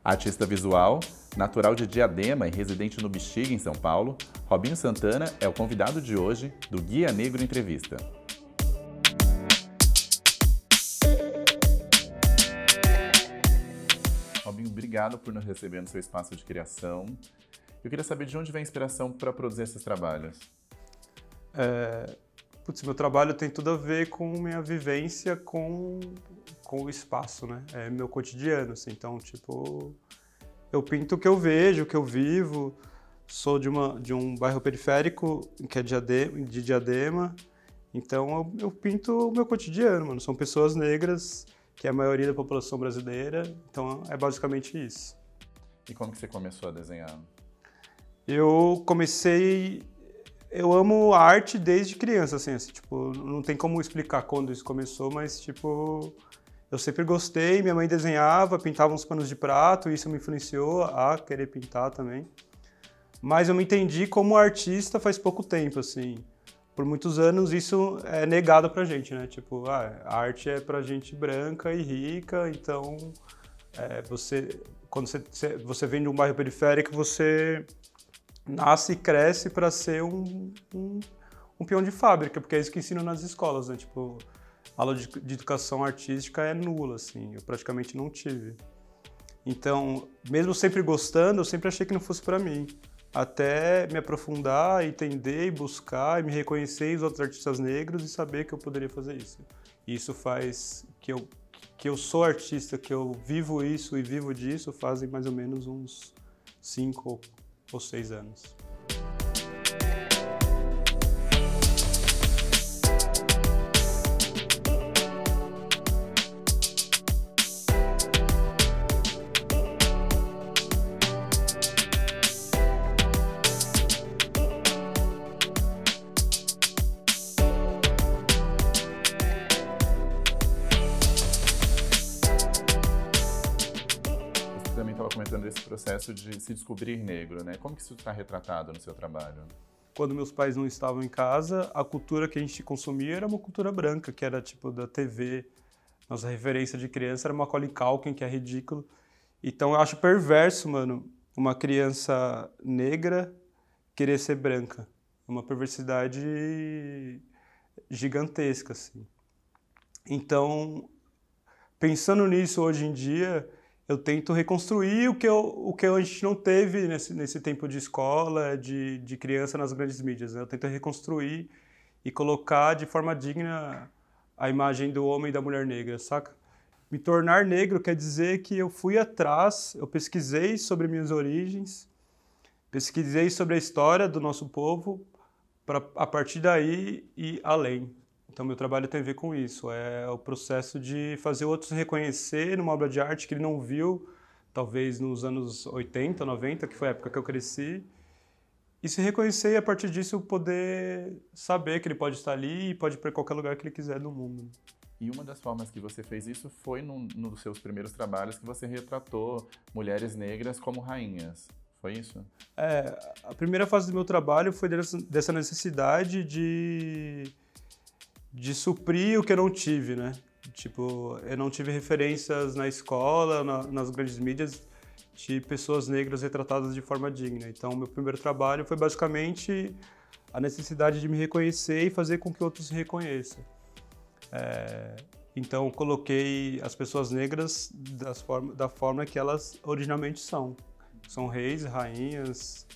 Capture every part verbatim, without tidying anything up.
Artista visual, natural de Diadema e residente no Bexiga, em São Paulo, Robinho Santana é o convidado de hoje do Guia Negro Entrevista. Robinho, obrigado por nos receber no seu espaço de criação. Eu queria saber de onde vem a inspiração para produzir esses trabalhos. É, putz, meu trabalho tem tudo a ver com minha vivência com, com o espaço, né? É meu cotidiano, assim. Então, tipo, eu pinto o que eu vejo, o que eu vivo. Sou de, uma, de um bairro periférico, que é Diadema, de Diadema. Então, eu, eu pinto o meu cotidiano, mano. São pessoas negras, que é a maioria da população brasileira. Então, é basicamente isso. E como que você começou a desenhar? Eu comecei... Eu amo arte desde criança, assim, assim, tipo, não tem como explicar quando isso começou, mas, tipo, eu sempre gostei, minha mãe desenhava, pintava uns panos de prato, isso me influenciou a querer pintar também. Mas eu me entendi como artista faz pouco tempo, assim. Por muitos anos isso é negado pra gente, né? Tipo, ah, a arte é pra gente branca e rica, então é, você, quando você, você vem de um bairro periférico, você nasce e cresce para ser um, um, um peão de fábrica, porque é isso que ensinam nas escolas, né? Tipo, aula de, de educação artística é nula, assim, eu praticamente não tive. Então, mesmo sempre gostando, eu sempre achei que não fosse para mim. Até me aprofundar, entender, buscar, e me reconhecer em outros artistas negros e saber que eu poderia fazer isso. E isso faz que eu, que eu sou artista, que eu vivo isso e vivo disso fazem mais ou menos uns cinco ou seis anos. Também estava comentando desse processo de se descobrir negro, né? Como que isso está retratado no seu trabalho? Quando meus pais não estavam em casa, a cultura que a gente consumia era uma cultura branca, que era tipo da T V. Nossa referência de criança era Macaulay Culkin, que é ridículo. Então eu acho perverso, mano, uma criança negra querer ser branca. Uma perversidade gigantesca, assim. Então, pensando nisso hoje em dia, eu tento reconstruir o que, eu, o que a gente não teve nesse, nesse tempo de escola, de, de criança nas grandes mídias, né? Eu tento reconstruir e colocar de forma digna a imagem do homem e da mulher negra, saca? Me tornar negro quer dizer que eu fui atrás, eu pesquisei sobre minhas origens, pesquisei sobre a história do nosso povo, para a partir daí ir além. Então, meu trabalho tem a ver com isso, é o processo de fazer outros reconhecer numa obra de arte que ele não viu, talvez nos anos oitenta, noventa, que foi a época que eu cresci, e se reconhecer e, a partir disso, poder saber que ele pode estar ali e pode ir para qualquer lugar que ele quiser no mundo. E uma das formas que você fez isso foi num, num dos seus primeiros trabalhos que você retratou mulheres negras como rainhas. Foi isso? É, a primeira fase do meu trabalho foi dessa necessidade de... de suprir o que eu não tive, né? Tipo, eu não tive referências na escola, na, nas grandes mídias, de pessoas negras retratadas de forma digna. Então, meu primeiro trabalho foi basicamente a necessidade de me reconhecer e fazer com que outros se reconheçam. É, então, coloquei as pessoas negras das forma, da forma que elas originalmente são. São reis, rainhas,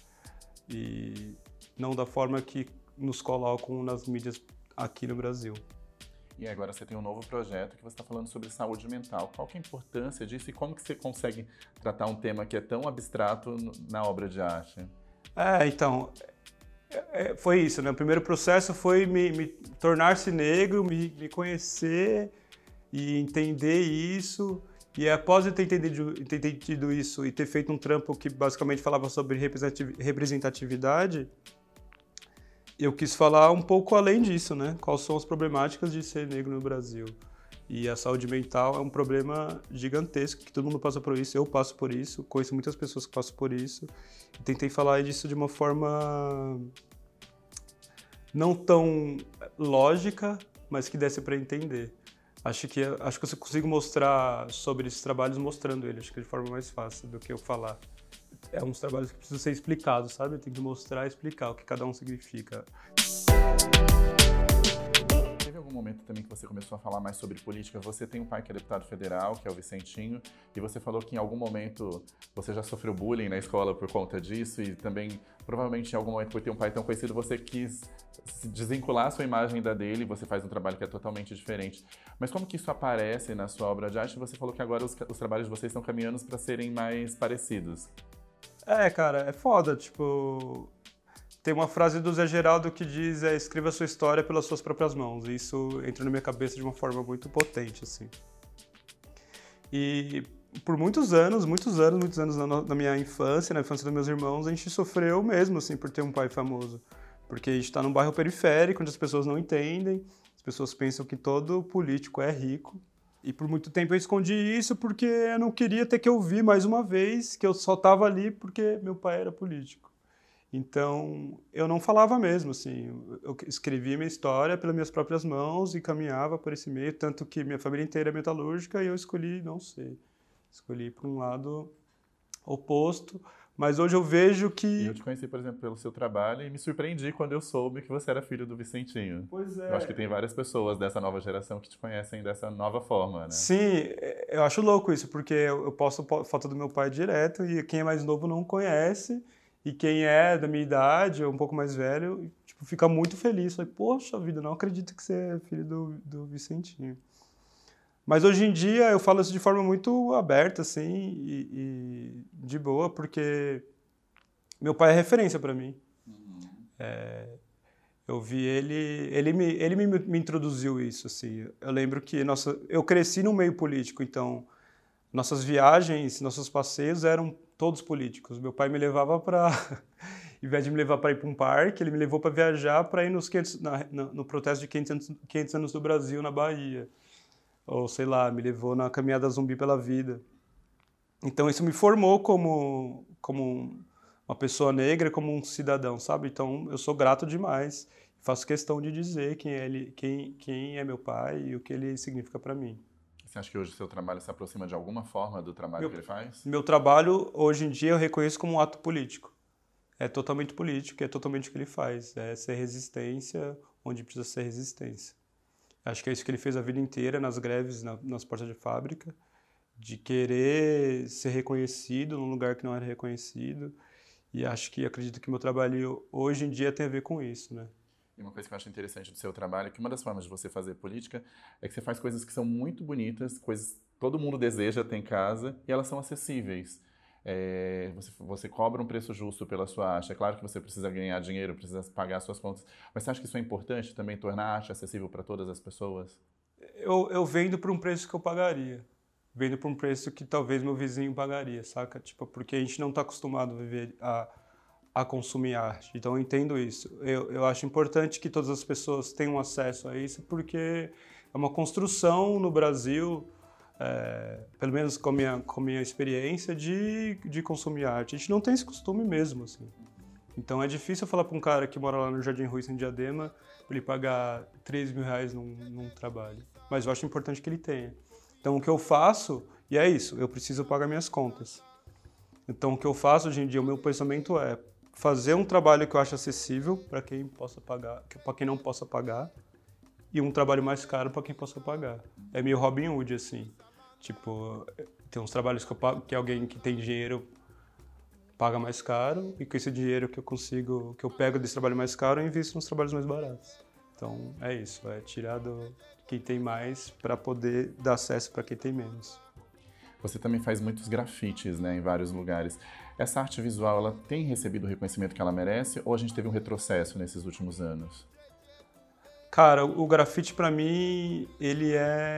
e não da forma que nos colocam nas mídias aqui no Brasil. E agora você tem um novo projeto que você está falando sobre saúde mental. Qual que é a importância disso e como que você consegue tratar um tema que é tão abstrato na obra de arte? É, então, é, foi isso, né? O primeiro processo foi me, me tornar-se negro, me, me conhecer e entender isso. E após eu ter entendido, ter entendido isso e ter feito um trampo que basicamente falava sobre representatividade, eu quis falar um pouco além disso, né? Quais são as problemáticas de ser negro no Brasil. E a saúde mental é um problema gigantesco, que todo mundo passa por isso, eu passo por isso, conheço muitas pessoas que passam por isso. E tentei falar disso de uma forma não tão lógica, mas que desse para entender. Acho que, acho que eu consigo mostrar sobre esses trabalhos mostrando ele, acho que é de forma mais fácil do que eu falar. É uns trabalhos que precisam ser explicados, sabe? Tem que mostrar e explicar o que cada um significa. Teve algum momento também que você começou a falar mais sobre política? Você tem um pai que é deputado federal, que é o Vicentinho, e você falou que em algum momento você já sofreu bullying na escola por conta disso, e também, provavelmente, em algum momento, por ter um pai tão conhecido, você quis desvincular a sua imagem da dele, você faz um trabalho que é totalmente diferente. Mas como que isso aparece na sua obra de arte? Você falou que agora os, os trabalhos de vocês estão caminhando para serem mais parecidos. É, cara, é foda, tipo... Tem uma frase do Zé Geraldo que diz é, escreva sua história pelas suas próprias mãos. E isso entra na minha cabeça de uma forma muito potente, assim. E por muitos anos, muitos anos, muitos anos na, na minha infância, na infância dos meus irmãos, a gente sofreu mesmo, assim, por ter um pai famoso. Porque a gente está num bairro periférico, onde as pessoas não entendem, as pessoas pensam que todo político é rico. E por muito tempo eu escondi isso porque eu não queria ter que ouvir mais uma vez que eu só estava ali porque meu pai era político. Então, eu não falava mesmo, assim, eu escrevia minha história pelas minhas próprias mãos e caminhava por esse meio, tanto que minha família inteira é metalúrgica e eu escolhi não ser. Escolhi por um lado oposto, mas hoje eu vejo que... E eu te conheci, por exemplo, pelo seu trabalho e me surpreendi quando eu soube que você era filho do Vicentinho. Pois é. Eu acho que tem várias pessoas dessa nova geração que te conhecem dessa nova forma, né? Sim, eu acho louco isso, porque eu posto foto do meu pai direto e quem é mais novo não conhece. E quem é da minha idade, ou um pouco mais velho, tipo, fica muito feliz. Fala, poxa vida, não acredito que você é filho do, do Vicentinho. Mas hoje em dia eu falo isso de forma muito aberta, assim, e, e de boa, porque meu pai é referência para mim. Uhum. É, eu vi ele, ele, me, ele me, me introduziu isso, assim. Eu lembro que nossa, eu cresci no meio político, então nossas viagens, nossos passeios eram todos políticos. Meu pai me levava para, em vez de me levar para ir para um parque, ele me levou para viajar para ir nos quinhentos, na, no, no protesto de quinhentos anos do Brasil na Bahia. Ou, sei lá, me levou na caminhada zumbi pela vida. Então isso me formou como, como uma pessoa negra, como um cidadão, sabe? Então eu sou grato demais. Faço questão de dizer quem é, ele, quem, quem é meu pai e o que ele significa para mim. Você acha que hoje o seu trabalho se aproxima de alguma forma do trabalho meu, que ele faz? Meu trabalho, hoje em dia, eu reconheço como um ato político. É totalmente político, é totalmente o que ele faz. É ser resistência onde precisa ser resistência. Acho que é isso que ele fez a vida inteira, nas greves, na, nas portas de fábrica, de querer ser reconhecido num lugar que não era reconhecido. E acho que, acredito que meu trabalho hoje em dia tem a ver com isso, né? E uma coisa que eu acho interessante do seu trabalho é que uma das formas de você fazer política é que você faz coisas que são muito bonitas, coisas que todo mundo deseja ter em casa e elas são acessíveis. É, você, você cobra um preço justo pela sua arte. É claro que você precisa ganhar dinheiro, precisa pagar suas contas, mas você acha que isso é importante também, tornar a arte acessível para todas as pessoas? Eu, eu vendo por um preço que eu pagaria. Vendo por um preço que talvez meu vizinho pagaria, saca? Tipo, porque a gente não está acostumado a viver... A, a consumir arte. Então eu entendo isso. Eu, eu acho importante que todas as pessoas tenham acesso a isso, porque é uma construção no Brasil, é, pelo menos com a minha, com a minha experiência, de, de consumir arte. A gente não tem esse costume mesmo, assim. Então é difícil eu falar para um cara que mora lá no Jardim Ruiz, em Diadema, para ele pagar três mil reais num, num trabalho. Mas eu acho importante que ele tenha. Então o que eu faço, e é isso, eu preciso pagar minhas contas. Então o que eu faço hoje em dia, o meu pensamento é fazer um trabalho que eu acho acessível para quem possa pagar, para quem não possa pagar, e um trabalho mais caro para quem possa pagar. É meio Robin Hood, assim. Tipo, tem uns trabalhos que, eu pago, que alguém que tem dinheiro paga mais caro, e com esse dinheiro que eu consigo, que eu pego desse trabalho mais caro, eu invisto nos trabalhos mais baratos. Então, é isso, é tirar do quem tem mais para poder dar acesso para quem tem menos. Você também faz muitos grafites, né, em vários lugares. Essa arte visual, ela tem recebido o reconhecimento que ela merece ou a gente teve um retrocesso nesses últimos anos? Cara, o grafite para mim, ele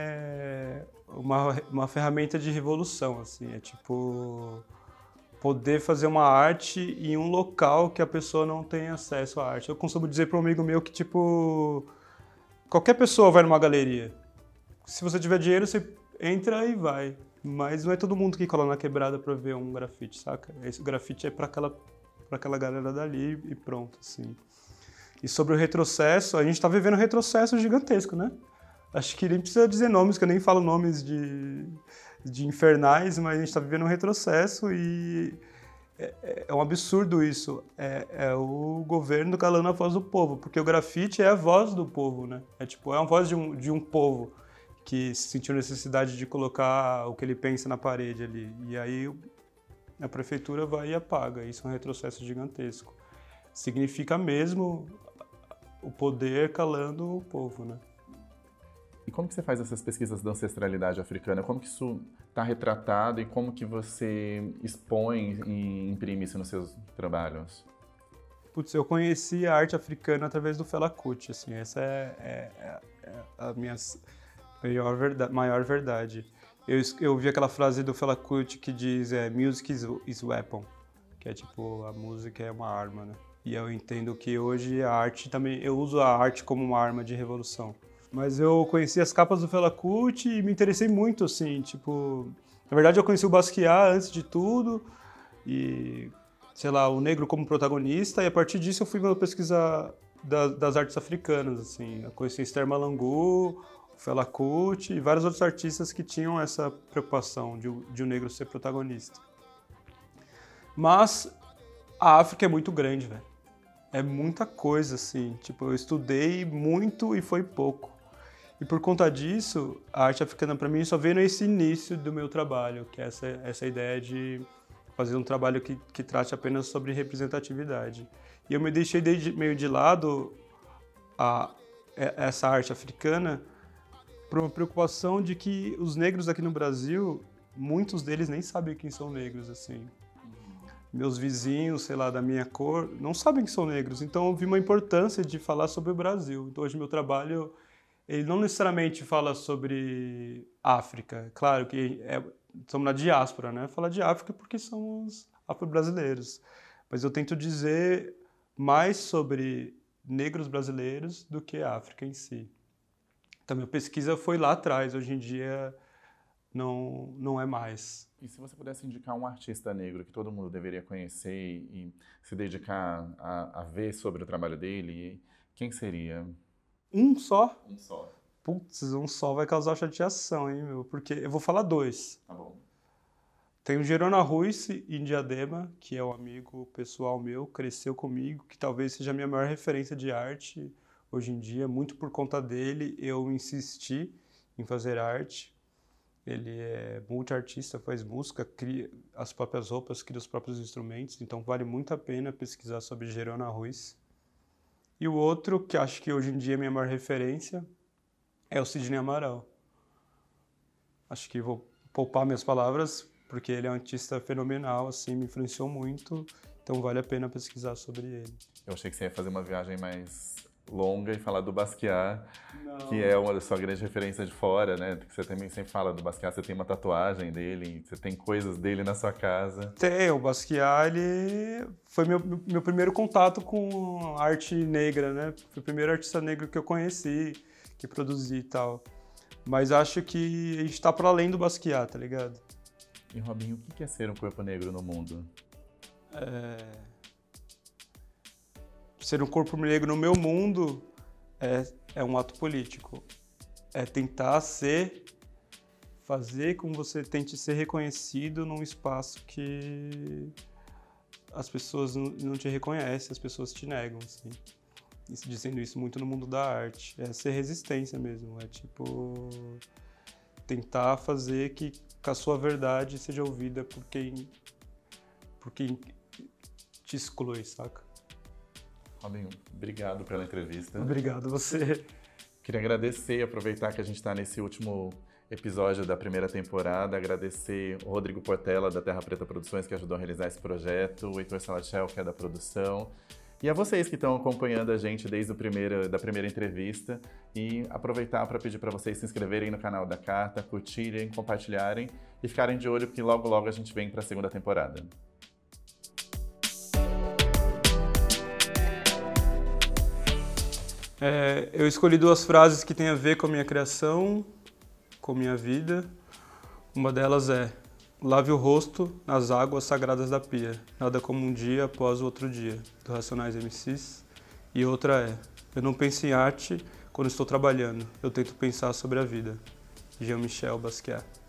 é uma, uma ferramenta de revolução, assim, é tipo poder fazer uma arte em um local que a pessoa não tem acesso à arte. Eu costumo dizer para um amigo meu que, tipo, qualquer pessoa vai numa galeria. Se você tiver dinheiro, você entra e vai. Mas não é todo mundo que cola na quebrada pra ver um grafite, saca? Esse grafite é pra aquela, pra aquela galera dali e pronto, assim. E sobre o retrocesso, a gente tá vivendo um retrocesso gigantesco, né? Acho que nem precisa dizer nomes, que eu nem falo nomes de, de infernais, mas a gente está vivendo um retrocesso e é, é um absurdo isso. É, é o governo calando a voz do povo, porque o grafite é a voz do povo, né? É tipo, é uma voz de um, de um povo que se sentiu necessidade de colocar o que ele pensa na parede ali. E aí a prefeitura vai e apaga. Isso é um retrocesso gigantesco. Significa mesmo o poder calando o povo, né? E como que você faz essas pesquisas da ancestralidade africana? Como que isso está retratado e como que você expõe e imprime isso nos seus trabalhos? Putz, eu conheci a arte africana através do Fela Kuti, assim, essa é, é, é a minha maior verdade. Maior verdade. Eu, eu vi aquela frase do Fela Kuti que diz é, music is, is weapon, que é tipo, a música é uma arma, né? E eu entendo que hoje a arte também, eu uso a arte como uma arma de revolução. Mas eu conheci as capas do Fela Kuti e me interessei muito, assim, tipo... Na verdade, eu conheci o Basquiat antes de tudo, e, sei lá, o negro como protagonista, e a partir disso eu fui pesquisar da, das artes africanas, assim. Eu conheci Esther Malangou, o Fela Kuti e vários outros artistas que tinham essa preocupação de, de o negro ser protagonista. Mas a África é muito grande, velho. É muita coisa, assim. Tipo, eu estudei muito e foi pouco. E por conta disso, a arte africana para mim só veio nesse início do meu trabalho, que é essa, essa ideia de fazer um trabalho que, que trate apenas sobre representatividade. E eu me deixei de, meio de lado a, essa arte africana por uma preocupação de que os negros aqui no Brasil, muitos deles nem sabem quem são negros, assim. Meus vizinhos, sei lá, da minha cor, não sabem que são negros. Então eu vi uma importância de falar sobre o Brasil. Então hoje meu trabalho... Ele não necessariamente fala sobre África. Claro que é, estamos na diáspora, né? Fala de África porque somos afro-brasileiros. Mas eu tento dizer mais sobre negros brasileiros do que a África em si. Então, minha pesquisa foi lá atrás. Hoje em dia, não, não é mais. E se você pudesse indicar um artista negro que todo mundo deveria conhecer e se dedicar a, a ver sobre o trabalho dele, quem seria? Um só? Um só. Putz, um só vai causar chateação, hein, meu? Porque eu vou falar dois. Tá bom. Tem o Gerona Ruiz, em Diadema, que é um amigo pessoal meu, cresceu comigo, que talvez seja a minha maior referência de arte hoje em dia. Muito por conta dele, eu insisti em fazer arte. Ele é multiartista, faz música, cria as próprias roupas, cria os próprios instrumentos, então vale muito a pena pesquisar sobre Gerona Ruiz. E o outro, que acho que hoje em dia é a minha maior referência, é o Sidney Amaral. Acho que vou poupar minhas palavras, porque ele é um artista fenomenal, assim, me influenciou muito, então vale a pena pesquisar sobre ele. Eu achei que você ia fazer uma viagem mais longa e falar do Basquiat, Não. que é uma da sua grande referência de fora, né? Você também sempre fala do Basquiat, você tem uma tatuagem dele, você tem coisas dele na sua casa. Tem, o Basquiat, ele foi meu, meu primeiro contato com arte negra, né? Foi o primeiro artista negro que eu conheci, que produzi e tal. Mas acho que a gente tá para além do Basquiat, tá ligado? E, Robinho, o que é ser um corpo negro no mundo? É... Ser um corpo negro no meu mundo é, é um ato político. É tentar ser, fazer com que você tente ser reconhecido num espaço que as pessoas não, não te reconhecem, as pessoas te negam, assim. Isso, dizendo isso muito no mundo da arte. É ser resistência mesmo, é tipo tentar fazer que, que a sua verdade seja ouvida por quem, por quem te exclui, saca? Robinho, obrigado pela entrevista. Obrigado você. Queria agradecer e aproveitar que a gente está nesse último episódio da primeira temporada, agradecer o Rodrigo Portela, da Terra Preta Produções, que ajudou a realizar esse projeto, o Heitor Salachel, que é da produção, e a vocês que estão acompanhando a gente desde o primeiro, da primeira entrevista, e aproveitar para pedir para vocês se inscreverem no canal da Carta, curtirem, compartilharem e ficarem de olho, porque logo logo a gente vem para a segunda temporada. É, eu escolhi duas frases que têm a ver com a minha criação, com a minha vida. Uma delas é: lave o rosto nas águas sagradas da pia, nada como um dia após o outro dia, do Racionais M Cs. E outra é: eu não penso em arte quando estou trabalhando, eu tento pensar sobre a vida. Jean-Michel Basquiat.